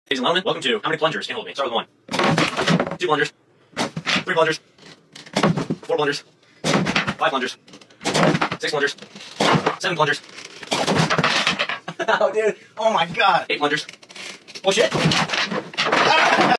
Ladies and gentlemen, welcome to How Many Plungers Can Hold Me? Start with 1. 2 plungers. 3 plungers. 4 plungers. 5 plungers. 6 plungers. 7 plungers. Oh, dude. Oh, my God. 8 plungers. Oh, shit.